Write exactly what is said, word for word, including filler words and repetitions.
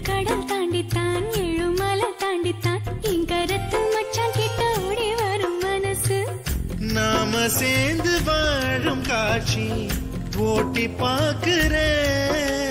கடல் தாண்டித்தான் எழுமலை தாண்டித்தான் இங்கரத்து மச்சான் கிட்ட ஓடி வரும் மனசு நாம சேர்ந்து வாழும் காட்சி ஓட்டி பாக்குறேன்